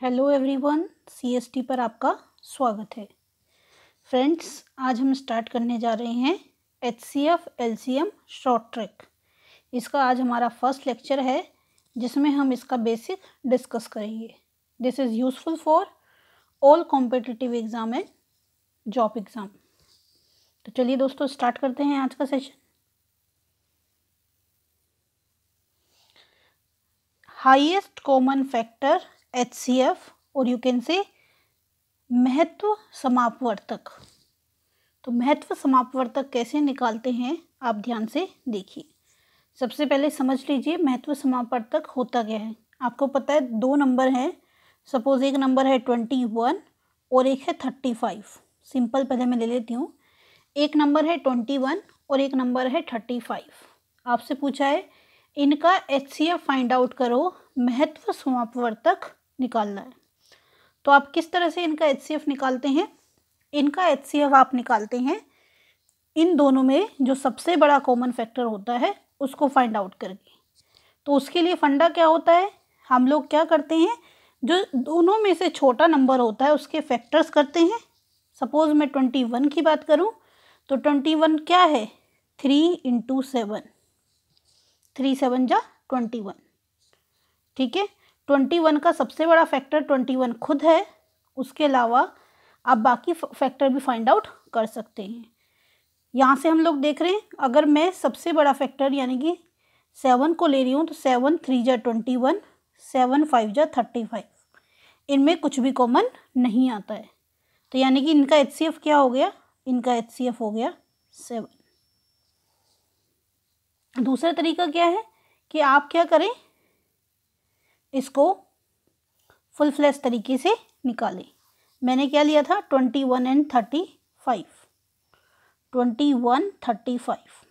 Hello everyone, CST पर आपका स्वागत है। फ्रेंड्स, आज हम स्टार्ट करने जा रहे हैं एचसीएफ एलसीएम शॉर्ट ट्रिक। इसका आज हमारा फर्स्ट लेक्चर है जिसमें हम इसका बेसिक डिस्कस करेंगे। This is useful for all competitive exam and job exam. तो चलिए दोस्तों, स्टार्ट करते हैं आज का session. Highest common factor HCF, और यू कैन से महत्व समापवर्तक। तो महत्व समापवर्तक कैसे निकालते हैं आप ध्यान से देखिए। सबसे पहले समझ लीजिए महत्व समापवर्तक होता क्या है। आपको पता है दो नंबर हैं, सपोज एक नंबर है 21 और एक है 35। सिंपल पहले मैं ले लेती हूँ। एक नंबर है 21 और एक नंबर है 35। आपसे पूछा है इनका एचसीएफ फाइंड आउट करो, महत्व समापवर्तक निकालना है। तो आप किस तरह से इनका एचसीएफ निकालते हैं? इनका एचसीएफ आप निकालते हैं इन दोनों में जो सबसे बड़ा कॉमन फैक्टर होता है उसको फाइंड आउट करके। तो उसके लिए फंडा क्या होता है, हम लोग क्या करते हैं, जो दोनों में से छोटा नंबर होता है उसके फैक्टर्स करते हैं। सपोज मैं 21 की बात करूं तो 21 क्या है, 3 × 7, 3 7 जा 21। ठीक है, 21 का सबसे बड़ा फैक्टर 21 खुद है। उसके अलावा आप बाकी फैक्टर भी फाइंड आउट कर सकते हैं। यहाँ से हम लोग देख रहे हैं, अगर मैं सबसे बड़ा फैक्टर यानी कि 7 को ले रही हूँ तो 7 3 जा 21, 7 5 जा 35। इनमें कुछ भी कॉमन नहीं आता है। तो यानी कि इनका एचसीएफ क्या हो गया, इनका एचसीएफ हो गया 7। दूसरा तरीका क्या है कि आप क्या करें, इसको फुल फ्लैश तरीके से निकालें। मैंने क्या लिया था, 21 एंड 35, 21 35।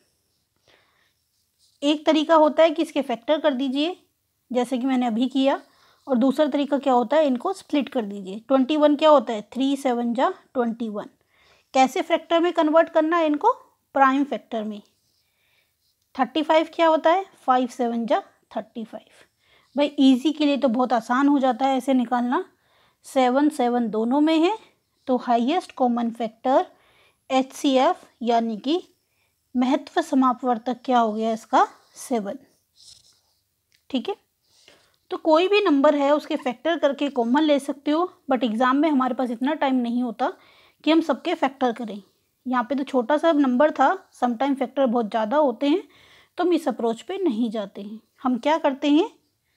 एक तरीका होता है कि इसके फैक्टर कर दीजिए जैसे कि मैंने अभी किया, और दूसरा तरीका क्या होता है, इनको स्प्लिट कर दीजिए। 21 क्या होता है, 3 7 जा 21। कैसे फैक्टर में कन्वर्ट करना है इनको, प्राइम फैक्टर में। 35 क्या होता है, 5 7 जा 35। भाई इजी के लिए तो बहुत आसान हो जाता है ऐसे निकालना। 7 7 दोनों में है, तो हाईएस्ट कॉमन फैक्टर एचसीएफ यानी कि महत्व समापवर्तक क्या हो गया इसका, 7। ठीक है, तो कोई भी नंबर है उसके फैक्टर करके कॉमन ले सकते हो, बट एग्ज़ाम में हमारे पास इतना टाइम नहीं होता कि हम सबके फैक्टर करें। यहाँ पे तो छोटा सा नंबर था, समटाइम फैक्टर बहुत ज़्यादा होते हैं, तो हम इस अप्रोच पे नहीं जाते हैं। हम क्या करते हैं,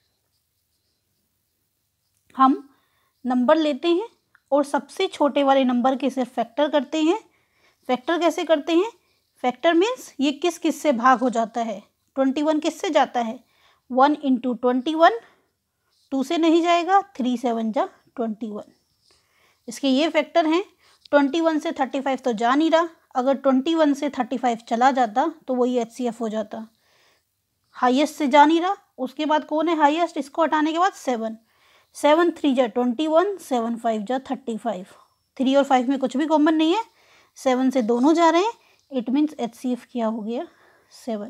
हम नंबर लेते हैं और सबसे छोटे वाले नंबर के सिर्फ फैक्टर करते हैं। फैक्टर कैसे करते हैं, फैक्टर मीन्स ये किस किस से भाग हो जाता है। 21 किस से जाता है, 1 × 21, 2 से नहीं जाएगा, 3 7 जा 21। इसके ये फैक्टर हैं। 21 से 35 तो जा नहीं रहा, अगर 21 से 35 चला जाता तो वही एचसीएफ हो जाता। हाईएस्ट से जा नहीं रहा, उसके बाद कौन है हाईएस्ट, इसको हटाने के बाद 7 7 3 जा 21, 7 5 जा 35। 3 और 5 में कुछ भी कॉमन नहीं है, 7 से दोनों जा रहे हैं, इट मीन्स एचसीएफ क्या हो गया, 7।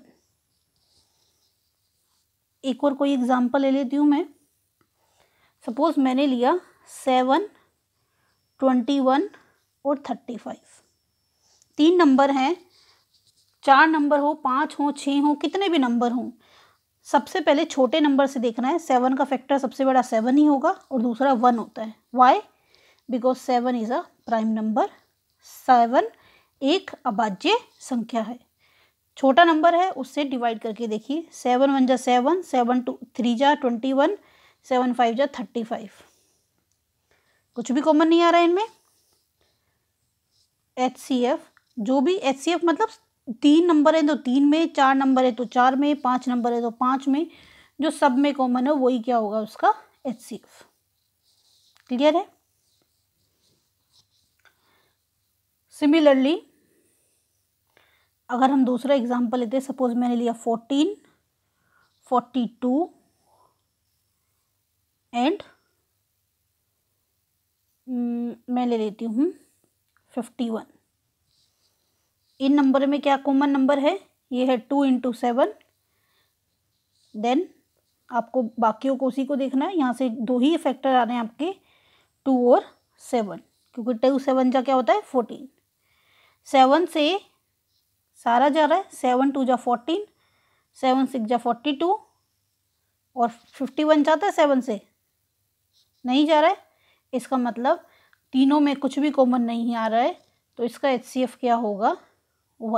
एक और कोई एग्जांपल ले लेती हूँ मैं। सपोज मैंने लिया 7 21 और 35। 3 नंबर हैं, 4 नंबर हो, 5 हो, 6 हो, कितने भी नंबर हों, सबसे पहले छोटे नंबर से देखना है। 7 का फैक्टर सबसे बड़ा 7 ही होगा और दूसरा 1 होता है। Why, because 7 is a prime number. 7 एक अभाज्य संख्या है। छोटा नंबर है उससे डिवाइड करके देखिए, 7 1 जा 7, 7 2 3 जा 21, 7 5 जा 35। कुछ भी कॉमन नहीं आ रहा है इनमें। एचसीएफ, जो भी एचसीएफ मतलब 3 नंबर है तो 3 में, 4 नंबर है तो 4 में, 5 नंबर है तो 5 में, जो सब में कॉमन है वही क्या होगा उसका एचसीएफ। क्लियर है। सिमिलरली अगर हम दूसरा एग्जांपल लेते हैं, सपोज मैंने लिया 14 42 एंड मैं ले लेती हूँ 51। इन नंबर में क्या कॉमन नंबर है, ये है 2 × 7, देन आपको बाकियों को उसी को देखना है। यहाँ से 2 ही फैक्टर आ रहे हैं आपके 2 और 7, क्योंकि 2 7 जा क्या होता है 14। 7 से सारा जा रहा है, 7 2 जा 14, 7 6 जा 42 और 51 जाता है 7 से, नहीं जा रहा है। इसका मतलब तीनों में कुछ भी कॉमन नहीं आ रहा है, तो इसका HCF क्या होगा 1।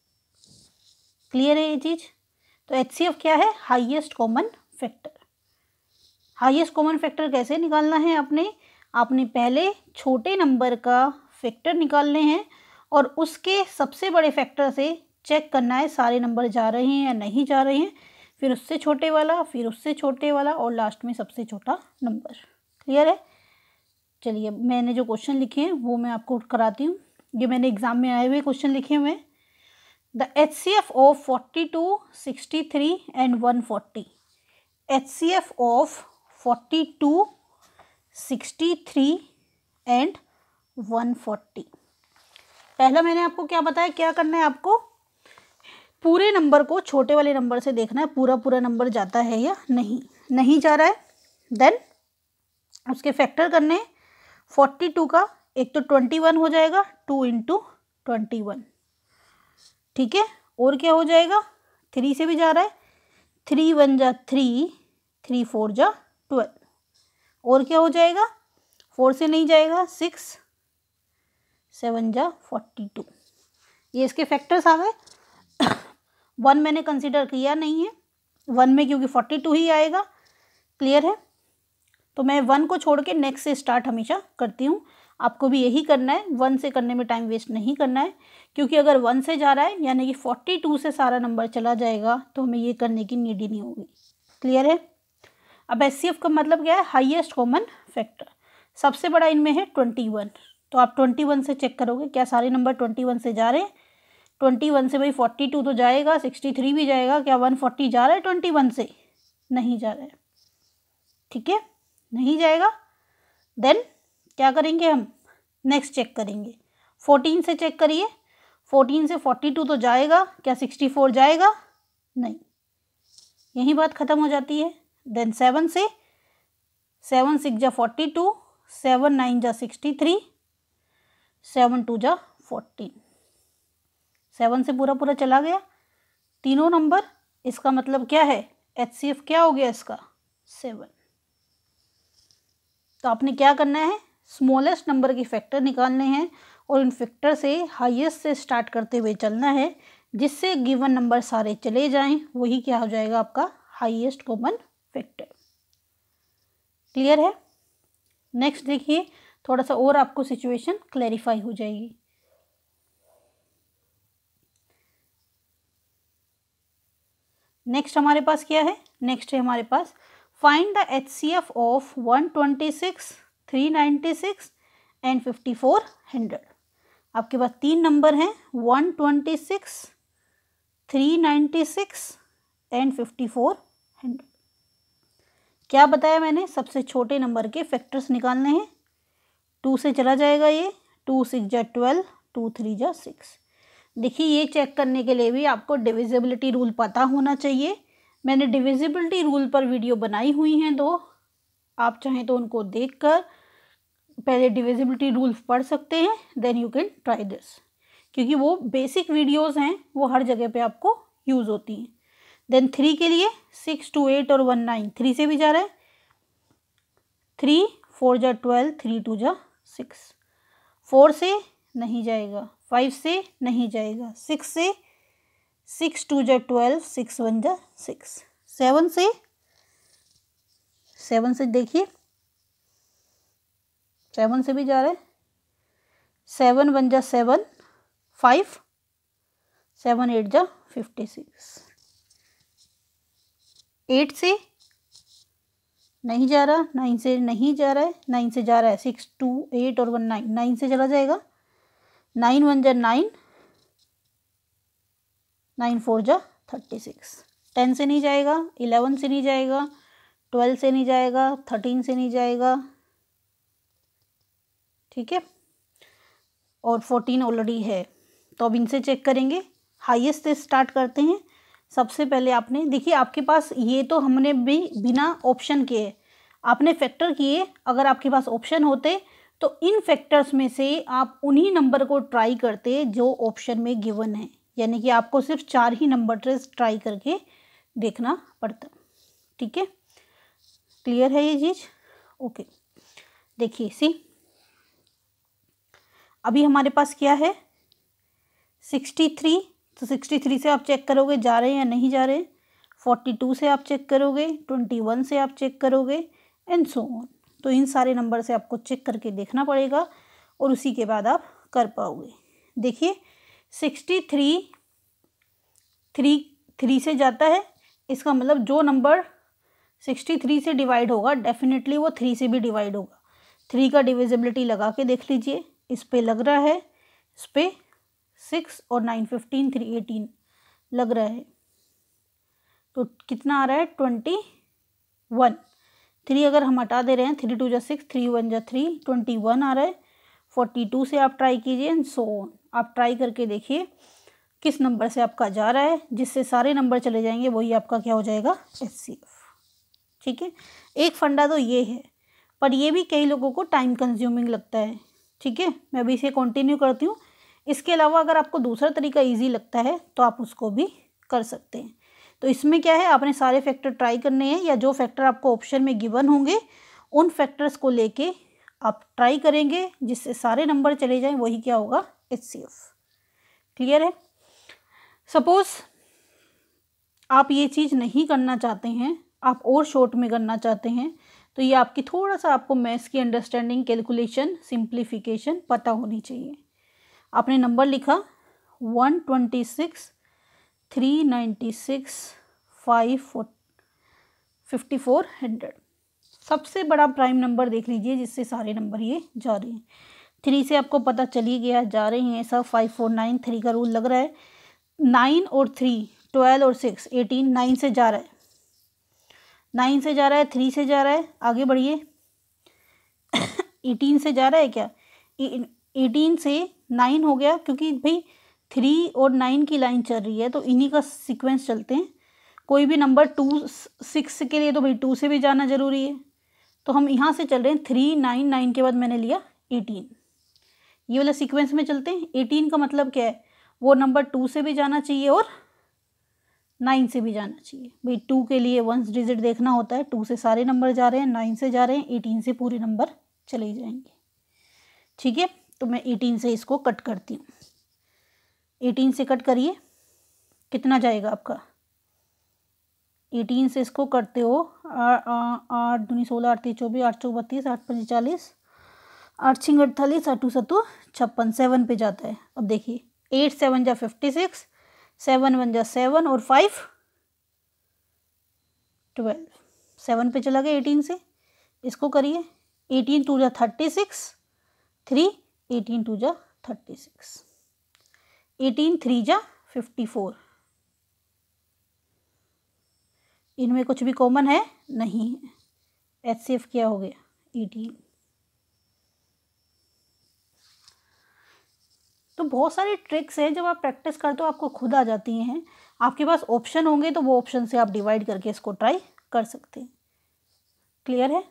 क्लियर है ये चीज़। तो HCF क्या है, highest common factor. Highest common factor कैसे निकालना है आपने पहले छोटे नंबर का फैक्टर निकालने हैं और उसके सबसे बड़े फैक्टर से चेक करना है सारे नंबर जा रहे हैं या नहीं जा रहे हैं, फिर उससे छोटे वाला, फिर उससे छोटे वाला और लास्ट में सबसे छोटा नंबर। क्लियर है। चलिए मैंने जो क्वेश्चन लिखे हैं वो मैं आपको कराती हूँ। ये मैंने एग्ज़ाम में आए हुए क्वेश्चन लिखे हुए हैं। The HCF of 42, 63 and 140। HCF of 42, 63 and 140। पहला मैंने आपको क्या बताया, क्या करना है आपको, पूरे नंबर को छोटे वाले नंबर से देखना है, पूरा नंबर जाता है या नहीं जा रहा है। देन उसके फैक्टर करने हैं। 42 का एक तो 21 हो जाएगा, 2 × 21, ठीक है। और क्या हो जाएगा, 3 से भी जा रहा है, 3 1 जा 3, 3 4 जा 12। और क्या हो जाएगा, 4 से नहीं जाएगा, 6 7 जा 42। ये इसके फैक्टर्स आ गए। 1 मैंने कंसिडर किया नहीं है 1 में, क्योंकि 42 ही आएगा। क्लियर है। तो मैं 1 को छोड़ के नेक्स्ट से स्टार्ट हमेशा करती हूँ। आपको भी यही करना है, 1 से करने में टाइम वेस्ट नहीं करना है, क्योंकि अगर 1 से जा रहा है यानी कि 42 से सारा नंबर चला जाएगा तो हमें ये करने की नीड ही नहीं होगी। क्लियर है। अब HCF का मतलब क्या है, हाईएस्ट कॉमन फैक्टर। सबसे बड़ा इनमें है 21, तो आप 21 से चेक करोगे क्या सारे नंबर 21 से जा रहे हैं। 21 से भाई 42 तो जाएगा, 63 भी जाएगा, क्या 140 जा रहा है 21 से, नहीं जा रहा है, ठीक है, नहीं जाएगा। देन क्या करेंगे हम, नेक्स्ट चेक करेंगे। 14 से चेक करिए, 14 से 42 तो जाएगा, क्या 64 जाएगा, नहीं, यही बात ख़त्म हो जाती है। देन 7 से, 7 6 जा 42, 7 9 जा 63, 7 2 जा 14। 7 से पूरा चला गया तीनों नंबर। इसका मतलब क्या है, HCF क्या हो गया इसका 7। तो आपने क्या करना है, स्मॉलेस्ट नंबर के फैक्टर निकालने हैं और इन फैक्टर से हाईएस्ट से स्टार्ट करते हुए चलना है, जिससे गिवन नंबर सारे चले जाएं, वही क्या हो जाएगा आपका हाईएस्ट कॉमन फैक्टर। क्लियर है। नेक्स्ट देखिए, थोड़ा सा और आपको सिचुएशन क्लैरिफाई हो जाएगी। नेक्स्ट हमारे पास क्या है, नेक्स्ट है हमारे पास find the HCF of 126, 396 and 5400। आपके पास 3 नंबर हैं, 126, 396 एंड 5400। क्या बताया मैंने, सबसे छोटे नंबर के फैक्टर्स निकालने हैं। 2 से चला जाएगा ये, 2 6 जा 12, 2 3 जा 6। देखिए ये चेक करने के लिए भी आपको डिविजिबिलिटी रूल पता होना चाहिए। मैंने डिविजिबिलिटी रूल पर वीडियो बनाई हुई हैं 2, आप चाहें तो उनको देखकर पहले डिविजिबिलिटी रूल पढ़ सकते हैं, then you can try this, क्योंकि वो बेसिक वीडियोस हैं, वो हर जगह पे आपको यूज़ होती हैं। देन 3 के लिए 6 2 8 और 1 9, 3 से भी जा रहा है, 3 4 जा 12, 3 2 जा 6। 4 से नहीं जाएगा, 5 से नहीं जाएगा, 6 से, 6 2 जा 12, 6 1 जा 6। 7 से, 7 से देखिए 7 से भी जा रहा है, 7 1 जा 7, 5, 7 8 जा 56। 8 से नहीं जा रहा, 9 से नहीं जा रहा है, 9 से जा रहा है, 6 2 8 और 1 9, 9 से चला जाएगा, 9 1 जा 9, 9 4 जा 36। 10 से नहीं जाएगा, 11 से नहीं जाएगा, 12 से नहीं जाएगा, 13 से नहीं जाएगा, ठीक है, और 14 ऑलरेडी है। तो अब इनसे चेक करेंगे, हाईएस्ट से स्टार्ट करते हैं, सबसे पहले आपने देखिए, आपके पास ये तो हमने भी बिना ऑप्शन के आपने फैक्टर किए। अगर आपके पास ऑप्शन होते तो इन फैक्टर्स में से आप उन्हीं नंबर को ट्राई करते जो ऑप्शन में गिवन है, यानी कि आपको सिर्फ 4 ही नंबर ट्राई करके देखना पड़ता। ठीक है, क्लियर है ये चीज़? ओके, देखिए सी अभी हमारे पास क्या है 63, तो 63 से आप चेक करोगे जा रहे हैं या नहीं जा रहे हैं। 42 से आप चेक करोगे, 21 से आप चेक करोगे एंड सो ऑन। तो इन सारे नंबर से आपको चेक करके देखना पड़ेगा और उसी के बाद आप कर पाओगे। देखिए 63 3 से जाता है, इसका मतलब जो नंबर 63 से डिवाइड होगा डेफिनेटली वो 3 से भी डिवाइड होगा। 3 का डिविजिबिलिटी लगा के देख लीजिए, इस पे लग रहा है, इस पे 6 और 9 15 3 18 लग रहा है, तो कितना आ रहा है 21। 3 अगर हम हटा दे रहे हैं, 3 2 जा 6, 3 1 जा 3, 21 आ रहा है। 42 से आप ट्राई कीजिए एंड सो ऑन। आप ट्राई करके देखिए किस नंबर से आपका जा रहा है, जिससे सारे नंबर चले जाएंगे वही आपका क्या हो जाएगा HCF। ठीक है, एक फंडा तो ये है, पर ये भी कई लोगों को टाइम कंज्यूमिंग लगता है। ठीक है, मैं अभी इसे कंटिन्यू करती हूँ। इसके अलावा अगर आपको दूसरा तरीका इजी लगता है तो आप उसको भी कर सकते हैं। तो इसमें क्या है, आपने सारे फैक्टर ट्राई करने हैं, या जो फैक्टर आपको ऑप्शन में गिवन होंगे उन फैक्टर्स को लेके आप ट्राई करेंगे, जिससे सारे नंबर चले जाएं, वही क्या होगा HCF। क्लियर है? सपोज आप ये चीज़ नहीं करना चाहते हैं, आप और शॉर्ट में करना चाहते हैं, तो ये आपकी थोड़ा सा आपको मैथ्स की अंडरस्टैंडिंग, कैलकुलेशन, सिंप्लीफिकेशन पता होनी चाहिए। आपने नंबर लिखा 126 396 5400। सबसे बड़ा प्राइम नंबर देख लीजिए जिससे सारे नंबर ये जा रहे हैं। 3 से आपको पता चल ही गया जा रहे हैं सब 549, 3 का रूल लग रहा है। 9 और 3 12 और 6 18, 9 से जा रहा है, 9 से जा रहा है, 3 से जा रहा है, आगे बढ़िए 18 से जा रहा है क्या, 18 से 9 हो गया, क्योंकि भाई 3 और 9 की लाइन चल रही है तो इन्हीं का सीक्वेंस चलते हैं। कोई भी नंबर 2 6 के लिए तो भाई 2 से भी जाना जरूरी है, तो हम यहाँ से चल रहे हैं 3 9 9 के बाद मैंने लिया 18, ये वाला सीक्वेंस में चलते हैं। 18 का मतलब क्या है, वो नंबर 2 से भी जाना चाहिए और 9 से भी जाना चाहिए। भाई 2 के लिए 1 डिजिट देखना होता है, 2 से सारे नंबर जा रहे हैं, 9 से जा रहे हैं, 18 से पूरे नंबर चले जाएंगे। ठीक है, तो मैं 18 से इसको कट करती हूँ। 18 से कट करिए, कितना जाएगा आपका, 18 से इसको करते हो 8 दूनी 16, 8 3 24, 8 4 32, 8 5 40, 8 6 48, 8 2 7 56, 7 पे जाता है। अब देखिए 8 7 जा 56, 7 1 जा 7 और 5 12, 7 पे चला गया 18 से। इसको करिए 18 2 जा 36, 3 18 2 जा 36, 18 3 जा 54। इनमें कुछ भी कॉमन है नहीं है, HCF क्या हो गया 18। तो बहुत सारी ट्रिक्स हैं, जब आप प्रैक्टिस करते हो आपको खुद आ जाती हैं। आपके पास ऑप्शन होंगे तो वो ऑप्शन से आप डिवाइड करके इसको ट्राई कर सकते हैं। क्लियर है?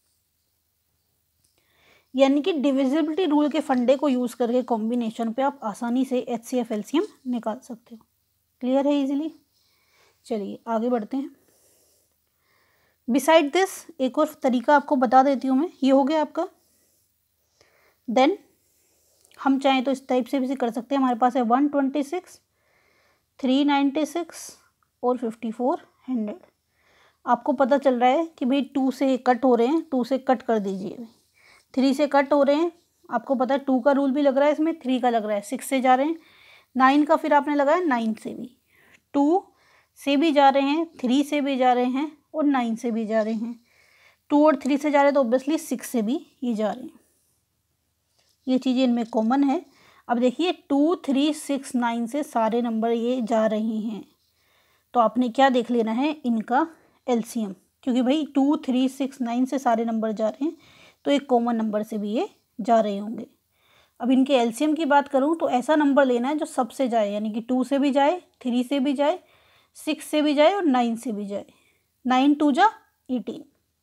यानी कि डिविजिबिलिटी रूल के फंडे को यूज़ करके कॉम्बिनेशन पे आप आसानी से HCF LCM निकाल सकते हो। क्लियर है इजीली? चलिए आगे बढ़ते हैं। बिसाइड दिस एक और तरीका आपको बता देती हूँ मैं, ये हो गया आपका। देन हम चाहें तो इस टाइप से भी कर सकते हैं। हमारे पास है 126 396 और 5400। आपको पता चल रहा है कि भाई 2 से कट हो रहे हैं, 2 से कट कर दीजिए। 3 से कट हो रहे हैं, आपको पता है 2 का रूल भी लग रहा है इसमें, 3 का लग रहा है, 6 से जा रहे हैं। 9 का फिर आपने लगाया 9 से भी, 2 से भी जा रहे हैं, 3 से भी जा रहे हैं और 9 से भी जा रहे हैं। 2 और 3 से जा रहे हैं तो ऑब्वियसली 6 से भी ये जा रहे हैं। ये चीज़ें इनमें कॉमन है। अब देखिए 2 3 6 9 से सारे नंबर ये जा रहे हैं, तो आपने क्या देख लेना है, इनका LCM, क्योंकि भाई 2 3 6 9 से सारे नंबर जा रहे हैं तो एक कॉमन नंबर से भी ये जा रहे होंगे। अब इनके LCM की बात करूं तो ऐसा नंबर लेना है जो सबसे जाए, यानी कि 2 से भी जाए, 3 से भी जाए, 6 से भी जाए और 9 से भी जाए। 9 2 जा 18,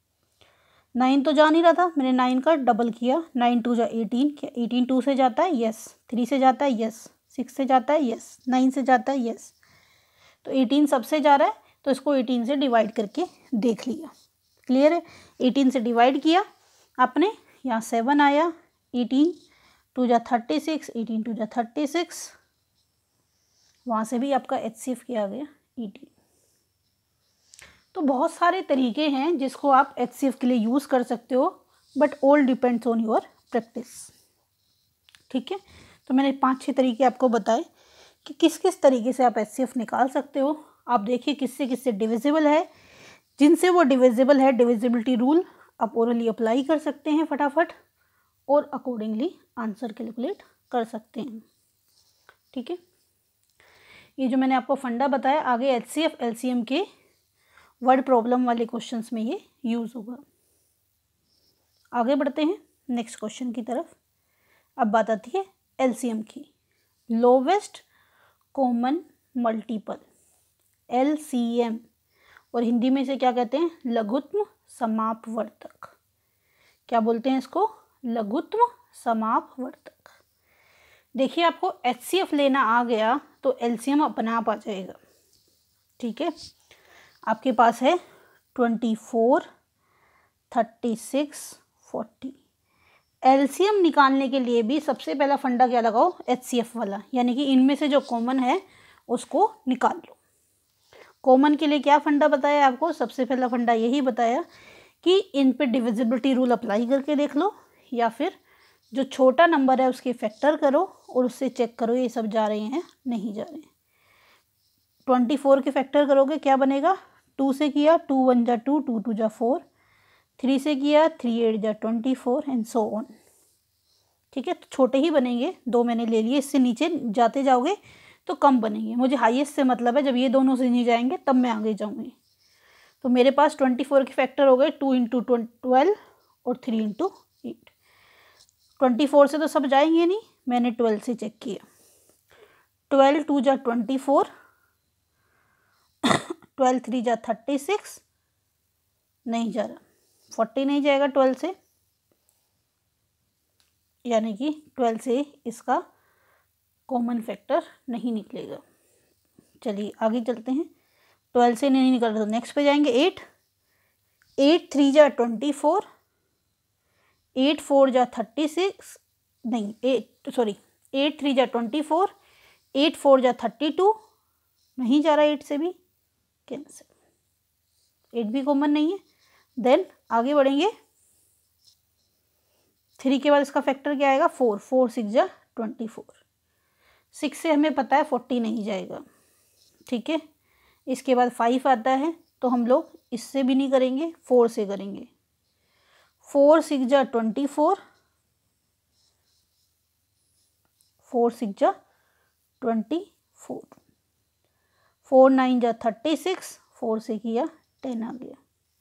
9 तो जा नहीं रहा था, मैंने 9 का डबल किया, 9 2 जा 18, क्या 18 2 से जाता है? यस। 3 से जाता है? यस। 6 से जाता है? यस। 9 से जाता है? यस। तो 18 सबसे जा रहा है, तो इसको 18 से डिवाइड करके देख लिया। क्लियर है? 18 से डिवाइड किया आपने, यहाँ 7 आया, 18 2 जा 36, 18 2 जा 36, वहाँ से भी आपका HCF क्या आ गया? 18। तो बहुत सारे तरीके हैं जिसको आप HCF के लिए यूज़ कर सकते हो, but all depends on your practice. ठीक है, तो मैंने 5-6 तरीके आपको बताए कि किस किस तरीके से आप HCF निकाल सकते हो। आप देखिए किससे किससे डिविजिबल है, जिनसे वो डिविजिबल है डिविजिबिलिटी रूल आप ओरली अप्लाई कर सकते हैं फटाफट, और अकॉर्डिंगली आंसर कैलकुलेट कर सकते हैं। ठीक है, ये जो मैंने आपको फंडा बताया, आगे HCF LCM के वर्ड प्रॉब्लम वाले क्वेश्चंस में ये यूज़ होगा। आगे बढ़ते हैं नेक्स्ट क्वेश्चन की तरफ। अब बात आती है LCM की, लोवेस्ट कॉमन मल्टीपल, LCM, और हिंदी में इसे क्या कहते हैं? लघुत्तम समापवर्तक। क्या बोलते हैं इसको? लघुत्तम समापवर्तक। देखिए आपको HCF लेना आ गया तो LCM अपने आप आ जाएगा। ठीक है, आपके पास है 24, 36, 40। LCM निकालने के लिए भी सबसे पहला फंडा क्या लगाओ? HCF वाला, यानी कि इनमें से जो कॉमन है उसको निकाल लो। कॉमन के लिए क्या फंडा बताया आपको? सबसे पहला फंडा यही बताया कि इन पे डिविजिबिलिटी रूल अप्लाई करके देख लो, या फिर जो छोटा नंबर है उसके फैक्टर करो और उससे चेक करो ये सब जा रहे हैं नहीं जा रहे हैं। 24 के फैक्टर करोगे क्या बनेगा? 2 से किया 2 1 जा 2, 2 2 जा 4, 3 से किया 3 8 जा 24 एंड सो ऑन। ठीक है, तो छोटे ही बनेंगे, 2 मैंने ले लिए, इससे नीचे जाते जाओगे तो कम बनेंगे। मुझे हाईएस्ट से मतलब है, जब ये दोनों से नहीं जाएंगे तब मैं आगे जाऊँगी। तो मेरे पास 24 के फैक्टर हो गए 2 इंटू 12 और 3 इंटू 8। 24 से तो सब जाएंगे नहीं, मैंने 12 से चेक किया। 12 2 जा 24, 12 3 जा 36, नहीं जा रहा, 40 नहीं जाएगा 12 से, यानी कि 12 से इसका कॉमन फैक्टर नहीं निकलेगा। चलिए आगे चलते हैं। 12 से नहीं निकल रहा तो नेक्स्ट पे जाएंगे। 8 3 जा 24, 8 4 जा 36, नहीं 8 3 जा 24, 8 4 जा 32, नहीं जा रहा 8 से भी, कैंसिल, 8 भी कॉमन नहीं है। देन आगे बढ़ेंगे, 3 के बाद इसका फैक्टर क्या आएगा? 4, 4 6 जा 24, 6 से हमें पता है 40 नहीं जाएगा। ठीक है, इसके बाद 5 आता है, तो हम लोग इससे भी नहीं करेंगे, 4 से करेंगे। 4 6 जा 24, 4 6 जा 24, 4 9 जा 36, 4 से किया 10 आ गया।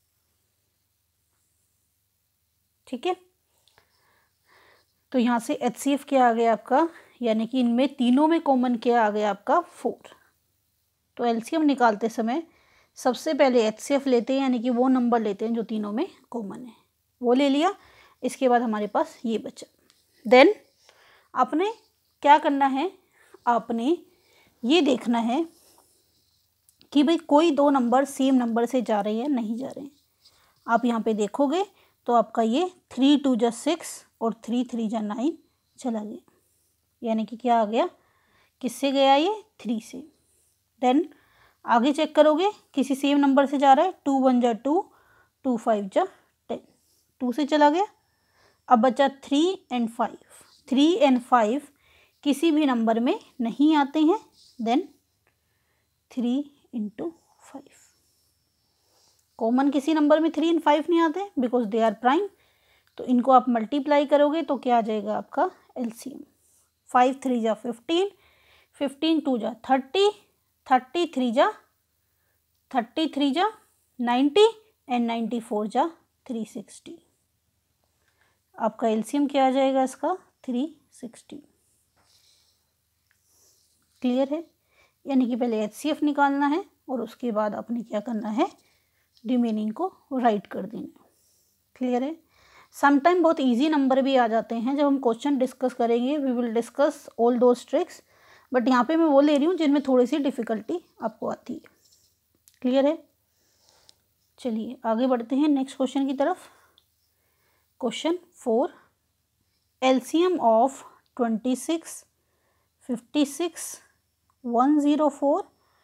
ठीक है, तो यहाँ से HCF क्या आ गया आपका, यानी कि इनमें तीनों में कॉमन क्या आ गया आपका? 4। तो LCM निकालते समय सबसे पहले HCF लेते हैं, यानी कि वो नंबर लेते हैं जो तीनों में कॉमन है, वो ले लिया। इसके बाद हमारे पास ये बचा। देन आपने क्या करना है? आपने ये देखना है कि भाई कोई 2 नंबर सेम नंबर से जा रहे हैं नहीं जा रहे हैं। आप यहाँ पे देखोगे तो आपका ये 3 2 जा 6 और 3 3 जा 9 चला गया, यानी कि क्या आ गया? किससे गया ये? 3 से। देन आगे चेक करोगे किसी सेम नंबर से जा रहा है, 2 1 जा 2, 2 5 जा 10, 2 से चला गया। अब बचा 3 एंड 5, 3 एंड 5 किसी भी नंबर में नहीं आते हैं। देन 3 इंटू 5, कॉमन किसी नंबर में 3 एंड 5 नहीं आते बिकॉज दे आर प्राइम, तो इनको आप मल्टीप्लाई करोगे तो क्या आ जाएगा आपका LCM? 5 3 जा 15, 15 2 जा 30, 33 जा 90 एंड 94 जा 360। आपका LCM क्या आ जाएगा इसका? 360। क्लियर है? यानी कि पहले HCF निकालना है, और उसके बाद आपने क्या करना है, रिमेनिंग को राइट कर देना। क्लियर है। समटाइम बहुत इजी नंबर भी आ जाते हैं, जब हम क्वेश्चन डिस्कस करेंगे we will discuss all those tricks, but यहाँ पे मैं वो ले रही हूँ जिनमें थोड़ी सी डिफ़िकल्टी आपको आती है। क्लियर है। चलिए आगे बढ़ते हैं नेक्स्ट क्वेश्चन की तरफ। Question 4, LCM of 26, 56, 104,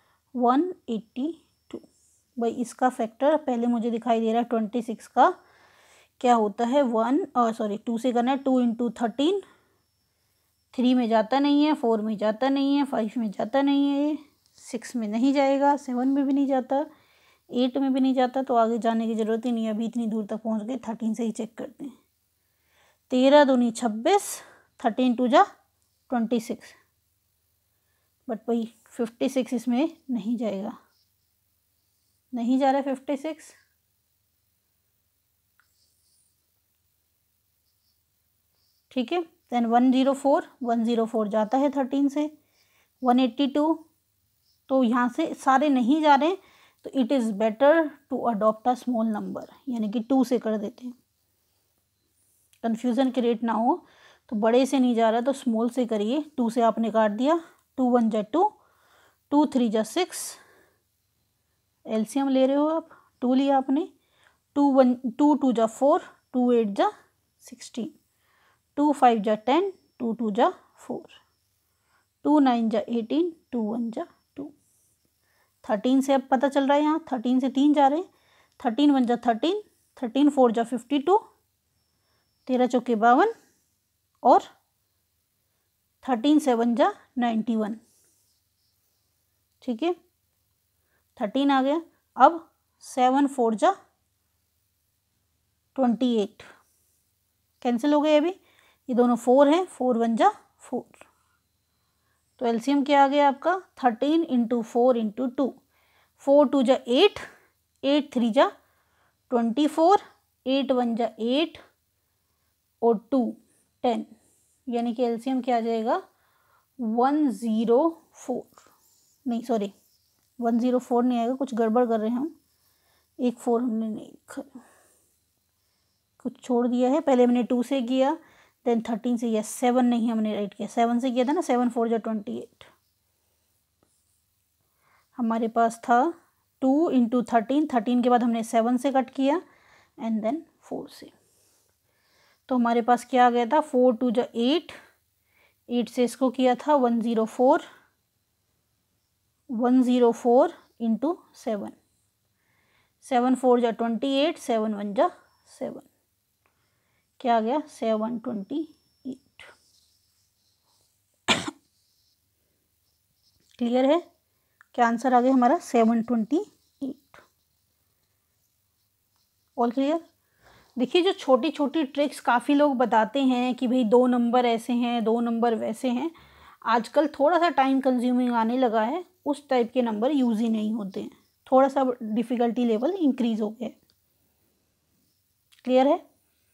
182। भाई इसका फैक्टर पहले मुझे दिखाई दे रहा है 26 का क्या होता है 2 से करना है, 2 इंटू 13, 3 में जाता नहीं है, 4 में जाता नहीं है, 5 में जाता नहीं है, 6 में नहीं जाएगा, 7 में भी नहीं जाता, 8 में भी नहीं जाता, तो आगे जाने की ज़रूरत ही नहीं है, अभी इतनी दूर तक पहुंच गए, 13 से ही चेक करते हैं। 13 दूनी 26, 13 टू जा 26, बट भाई 56 इसमें नहीं जाएगा, नहीं जा रहा है 56। ठीक है, देन 104 जाता है 13 से, 182, तो यहाँ से सारे नहीं जा रहे हैं, तो it is better to adopt a small number, यानी कि 2 से कर देते हैं, कन्फ्यूज़न क्रिएट ना हो। तो बड़े से नहीं जा रहा तो स्मॉल से करिए, 2 से आपने काट दिया, 2 1 जा 2, 2 3 जा 6, एलसीएम ले रहे हो आप, 2 लिया आपने, 2 2 जा 4, 2 8 जा 16, 2 5 जा 10, 2 2 जा 4, 2 9 जा 18, 2 1 जा 2। 13 से अब पता चल रहा है, यहाँ 13 से 3 जा रहे हैं, 13 1 जा 13, 13 4 जा 52, 13 चौके 52, और 13 7 जा 91। ठीक है, 13 आ गया। अब 7 4 जा 28, कैंसिल हो गए अभी, ये दोनों 4 हैं, 4 1 जा 4, तो एलसीएम क्या आ गया आपका 13 इंटू 4 इंटू 2, 4 2 जा 8, 8 3 जा 24, 8 1 जा 8 और 2 10, यानी कि एलसीएम क्या आ जाएगा 104, नहीं सॉरी 104 नहीं आएगा, कुछ गड़बड़ कर रहे हैं हम, एक 4 हमने नहीं कुछ छोड़ दिया है, पहले हमने 2 से किया, देन 13 से, या 7 नहीं हमने राइट किया, 7 से किया था ना, 7 4 जा 28, हमारे पास था 2 इंटू 13, 13 के बाद हमने 7 से कट किया एंड देन 4 से, तो हमारे पास क्या आ गया था 4 2 जा 8, 8 से इसको किया था 104 इंटू 7, 7 4 जा 28, 7 1 जा 7, क्या आ गया 728। क्लियर है, क्या आंसर आ गया हमारा 728। All clear. देखिए जो छोटी छोटी ट्रिक्स काफ़ी लोग बताते हैं कि भाई 2 नंबर ऐसे हैं, 2 नंबर वैसे हैं, आजकल थोड़ा सा टाइम कंज्यूमिंग आने लगा है, उस टाइप के नंबर यूज़ ही नहीं होते हैं, थोड़ा सा डिफ़िकल्टी लेवल इंक्रीज़ हो गया। क्लियर है,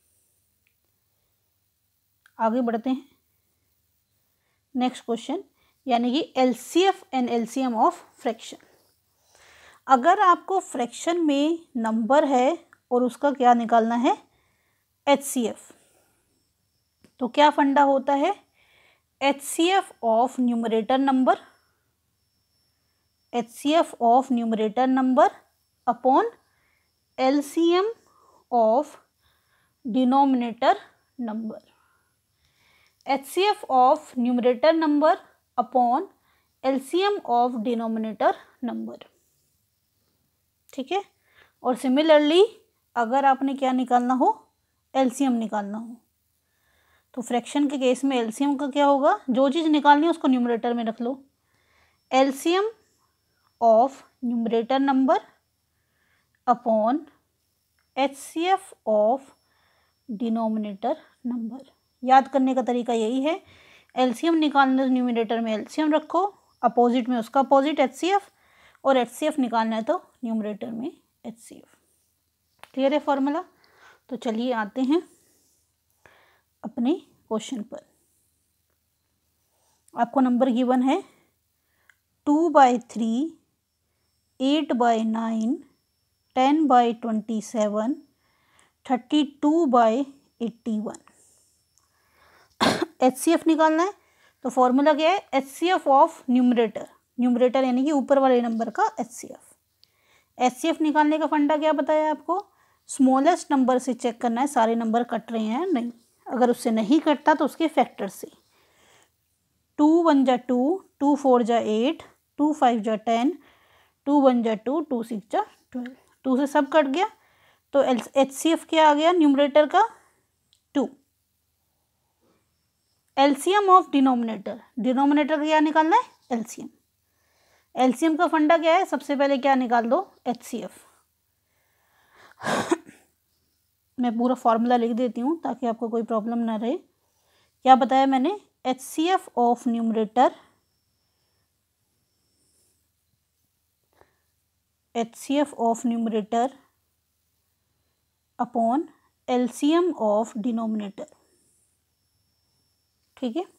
आगे बढ़ते हैं नेक्स्ट क्वेश्चन, यानी कि LCF and LCM of fraction. अगर आपको फ्रैक्शन में नंबर है और उसका क्या निकालना है एचसीएफ, तो क्या फंडा होता है HCF of numerator number, HCF of numerator number upon LCM of denominator number, HCF of numerator number upon LCM of denominator number. ठीक है, और सिमिलरली अगर आपने क्या निकालना हो एलसीएम निकालना हो, तो फ्रैक्शन के केस में एलसीएम का क्या होगा, जो चीज़ निकालनी है उसको न्यूमरेटर में रख लो, LCM of numerator number upon HCF of denominator number. याद करने का तरीका यही है, एलसीएम निकालना है न्यूमरेटर में एलसीएम रखो, अपोजिट में उसका अपोजिट एचसीएफ, और एचसीएफ निकालना है तो न्यूमरेटर में एचसीएफ। क्लियर है फॉर्मूला। तो चलिए आते हैं अपने क्वेश्चन पर। आपको नंबर गिवन है 2/3 8/9, 10/27, 32/81। HCF निकालना है तो फॉर्मूला क्या है, HCF ऑफ न्यूमरेटर, न्यूमरेटर यानी कि ऊपर वाले नंबर का HCF निकालने का फंडा क्या बताया आपको, स्मॉलेस्ट नंबर से चेक करना है सारे नंबर कट रहे हैं नहीं, अगर उससे नहीं कटता तो उसके फैक्टर से। 2 1 जा 2, 2 4 जा 8, 2 5 जा 10, 2 1 जा 2, 2 6 जा 12, 2 से सब कट गया तो HCF क्या आ गया न्यूमरेटर का 2। एलसीएम ऑफ डिनोमिनेटर, डिनोमिनेटर क्या निकालना है एलसीएम। एलसीएम का फंडा क्या है, सबसे पहले क्या निकाल दो HCF। मैं पूरा फॉर्मूला लिख देती हूँ ताकि आपको कोई प्रॉब्लम ना रहे। क्या बताया मैंने, HCF of numerator, HCF of numerator upon LCM of denominator. ठीक है,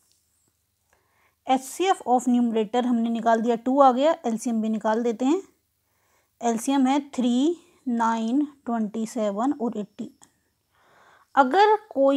HCF ऑफ न्यूमरेटर हमने निकाल दिया 2 आ गया, एलसीएम भी निकाल देते हैं। एलसीएम है 3, 9, 27 और 80। अगर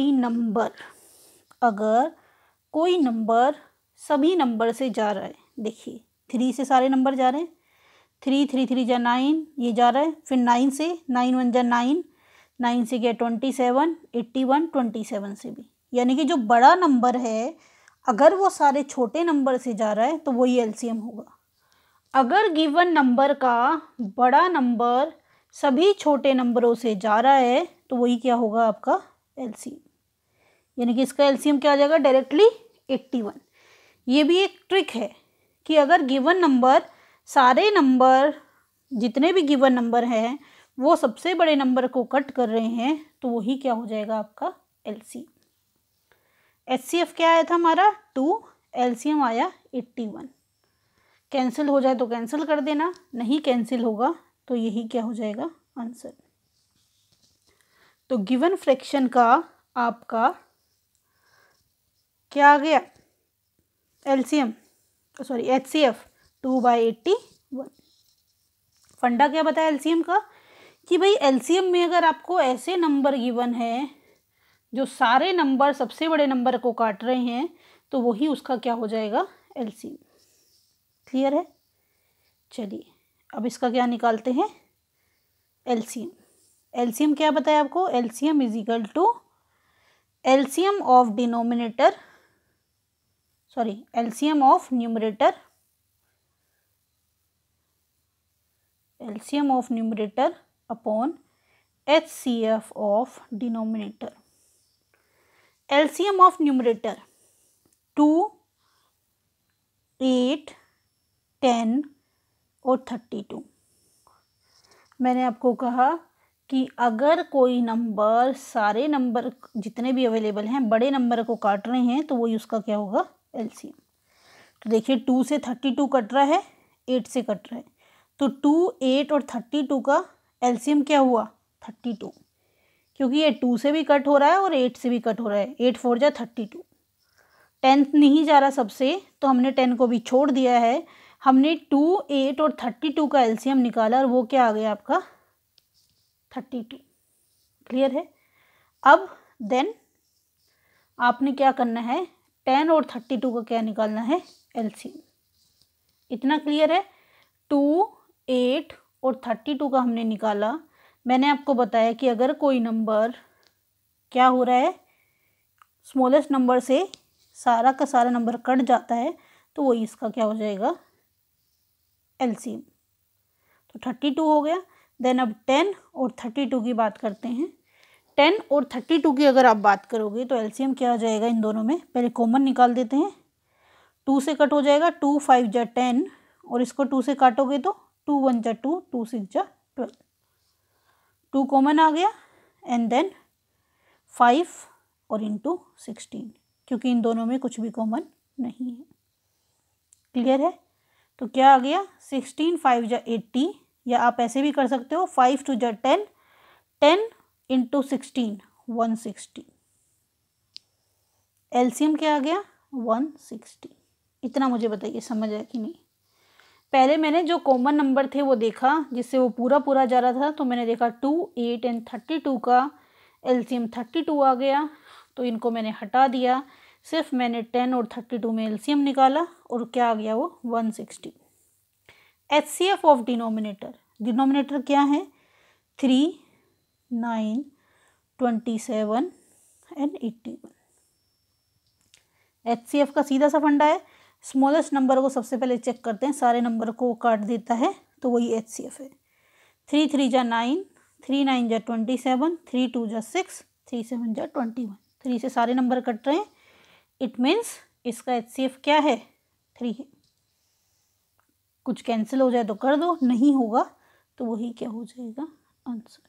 कोई नंबर सभी नंबर से जा रहा है, देखिए 3 से सारे नंबर जा रहे हैं, 3 3 3 जा 9 ये जा रहा है, फिर 9 से 9 1 जा 9, 9 से गया 27, 81, 27 से भी, यानी कि जो बड़ा नंबर है अगर वो सारे छोटे नंबर से जा रहा है तो वही एलसीएम होगा। अगर गिवन नंबर का बड़ा नंबर सभी छोटे नंबरों से जा रहा है तो वही क्या होगा आपका एलसीएम, यानी कि इसका एलसीएम क्या आ जाएगा डायरेक्टली 81। ये भी एक ट्रिक है कि अगर गिवन नंबर सारे नंबर जितने भी गिवन नंबर हैं वो सबसे बड़े नंबर को कट कर रहे हैं तो वही क्या हो जाएगा आपका एलसीएम। HCF क्या आया था हमारा 2, एलसीएम आया 81। कैंसिल हो जाए तो कैंसिल कर देना, नहीं कैंसिल होगा तो यही क्या हो जाएगा आंसर। तो गिवन फ्रैक्शन का आपका क्या आ गया एलसीएम, सॉरी HCF 2/81। फंडा क्या बताया एलसीएम का कि भाई एलसीएम में अगर आपको ऐसे नंबर गिवन है जो सारे नंबर सबसे बड़े नंबर को काट रहे हैं तो वही उसका क्या हो जाएगा एलसीएम। क्लियर है, चलिए अब इसका क्या निकालते हैं एलसीएम। एलसीएम क्या बताया आपको, LCM is equal to LCM of denominator, sorry LCM of numerator, LCM of numerator upon HCF of denominator. LCM of numerator 2, 8, 10 और 32। मैंने आपको कहा कि अगर कोई नंबर सारे नंबर जितने भी अवेलेबल हैं बड़े नंबर को काट रहे हैं तो वही उसका क्या होगा एलसीएम। तो देखिए 2 से 32 कट रहा है, 8 से कट रहा है, तो 2, 8 और 32 का एलसीएम क्या हुआ 32, क्योंकि ये 2 से भी कट हो रहा है और 8 से भी कट हो रहा है, 8 4 जा 32। 10 नहीं जा रहा सबसे तो हमने 10 को भी छोड़ दिया है, हमने 2, 8 और 32 का एलसीएम निकाला और वो क्या आ गया आपका 32। क्लियर है। अब देन आपने क्या करना है 10 और 32 का क्या निकालना है एलसीएम। इतना क्लियर है। 2, 8 और 32 का हमने निकाला। मैंने आपको बताया कि अगर कोई नंबर क्या हो रहा है स्मॉलेस्ट नंबर से सारा का सारा नंबर कट जाता है तो वही इसका क्या हो जाएगा एलसीएम। तो 32 हो गया। देन अब 10 और 32 की बात करते हैं। 10 और 32 की अगर आप बात करोगे तो एलसीएम क्या हो जाएगा इन दोनों में, पहले कॉमन निकाल देते हैं। 2 से कट हो जाएगा, 2 5 जा 10 और इसको 2 से काटोगे तो 2 1 जा 2, 2 6 जा 12, 2 कॉमन आ गया एंड देन 5 और इंटू 16, क्योंकि इन दोनों में कुछ भी कॉमन नहीं है। क्लियर है। तो क्या आ गया 16 5 जा 80, या आप ऐसे भी कर सकते हो 5 2 जा 10, 10 इंटू 16 160। एलसीएम क्या आ गया 160। इतना मुझे बताइए समझ आया कि नहीं। पहले मैंने जो कॉमन नंबर थे वो देखा जिससे वो पूरा पूरा जा रहा था, तो मैंने देखा 2, 8 एंड 32 का एलसीएम 32 आ गया, तो इनको मैंने हटा दिया। सिर्फ मैंने 10 और 32 में एलसीएम निकाला और क्या आ गया वो 160। एचसीएफ ऑफ डिनोमिनेटर, डिनोमिनेटर क्या है 3, 9, 27 एंड 81। एचसीएफ का सीधा सा फंडा है, स्मॉलेस्ट नंबर को सबसे पहले चेक करते हैं, सारे नंबर को काट देता है तो वही एचसीएफ है। 3 3 जा 9, 3 9 जा 27, 3 2 जा 6, 3 7 जा 21। 3 से सारे नंबर कट रहे हैं, इट मीन्स इसका एचसीएफ क्या है 3 है। कुछ कैंसिल हो जाए तो कर दो, नहीं होगा तो वही क्या हो जाएगा आंसर।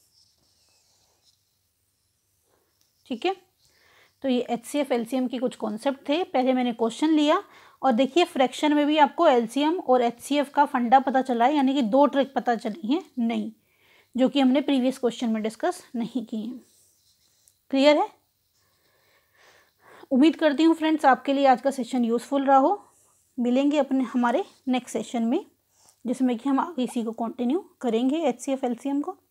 ठीक है, तो ये एचसीएफ एलसीएम की कुछ कॉन्सेप्ट थे। पहले मैंने क्वेश्चन लिया और देखिए फ्रैक्शन में भी आपको एलसीएम और एचसीएफ का फंडा पता चला है, यानी कि 2 ट्रिक पता चली हैं नहीं, जो कि हमने प्रीवियस क्वेश्चन में डिस्कस नहीं की हैं। क्लियर है? उम्मीद करती हूँ फ्रेंड्स आपके लिए आज का सेशन यूज़फुल रहा हो। मिलेंगे अपने हमारे नेक्स्ट सेशन में, जिसमें कि हम आगे इसी को कंटिन्यू करेंगे एचसीएफ एलसीएम को।